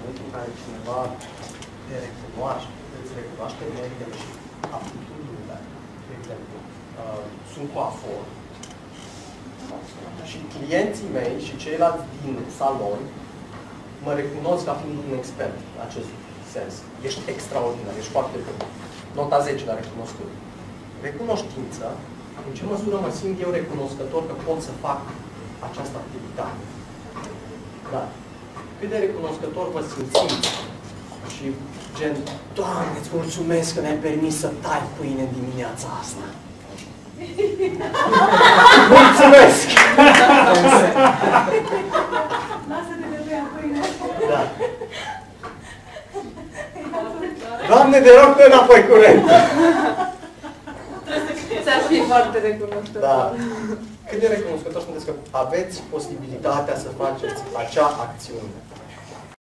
momentul în care cineva te recunoaște, îți recunoaște meritele și aptitudinile, de exemplu, sunt coafor și clienții mei și ceilalți din salon mă recunosc ca fiind un expert în acest sens. Ești extraordinar, ești foarte bun. Nota 10 la recunoscut. Recunoștință, în ce măsură mă simt eu recunoscător că pot să fac această activitate. Da. Cât de recunoscător vă simțiți și gen, Doamne, îți mulțumesc că ne-ai permis să tai pâine în dimineața asta. Mulțumesc! Lasă-te de tăia pâine. Da. Doamne, te rog, dă înapoi curent! Ți-aș fi foarte recunoscător. Da. Cât de recunoscător sunteți că aveți posibilitatea să faceți acea acțiune?